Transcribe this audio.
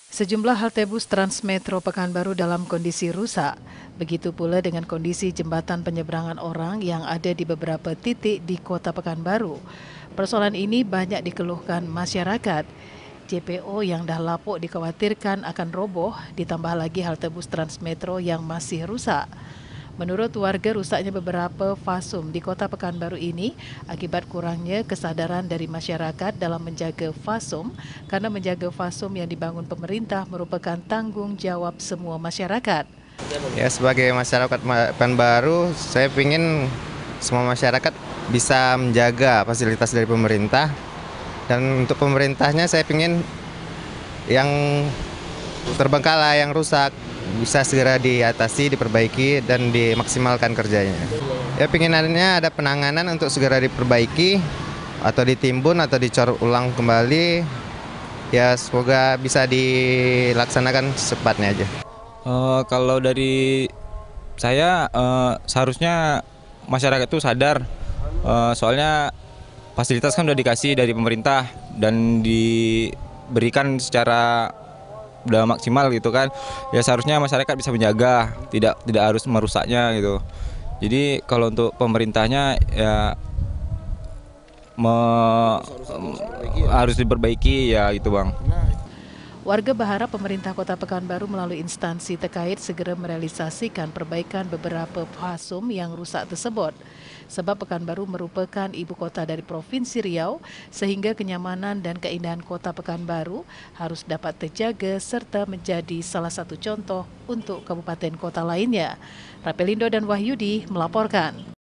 Sejumlah halte bus Transmetro Pekanbaru dalam kondisi rusak. Begitu pula dengan kondisi jembatan penyeberangan orang yang ada di beberapa titik di kota Pekanbaru. Persoalan ini banyak dikeluhkan masyarakat. JPO yang dah lapuk dikhawatirkan akan roboh, ditambah lagi halte bus Transmetro yang masih rusak. Menurut warga, rusaknya beberapa fasum di kota Pekanbaru ini akibat kurangnya kesadaran dari masyarakat dalam menjaga fasum, karena menjaga fasum yang dibangun pemerintah merupakan tanggung jawab semua masyarakat. Ya, sebagai masyarakat Pekanbaru, saya ingin semua masyarakat bisa menjaga fasilitas dari pemerintah. Dan untuk pemerintahnya saya ingin yang terbengkalai, yang rusak, bisa segera diatasi, diperbaiki, dan dimaksimalkan kerjanya. Ya, pinginannya ada penanganan untuk segera diperbaiki, atau ditimbun, atau dicor ulang kembali. Ya, semoga bisa dilaksanakan secepatnya aja. Kalau dari saya, seharusnya masyarakat itu sadar, soalnya fasilitas kan udah dikasih dari pemerintah dan diberikan secara udah maksimal gitu kan. Ya seharusnya masyarakat bisa menjaga, tidak harus merusaknya gitu. Jadi kalau untuk pemerintahnya ya harus diperbaiki ya gitu Bang. Warga berharap pemerintah Kota Pekanbaru melalui instansi terkait segera merealisasikan perbaikan beberapa fasum yang rusak tersebut. Sebab Pekanbaru merupakan ibu kota dari Provinsi Riau, sehingga kenyamanan dan keindahan Kota Pekanbaru harus dapat terjaga serta menjadi salah satu contoh untuk kabupaten kota lainnya. Rapelindo dan Wahyudi melaporkan.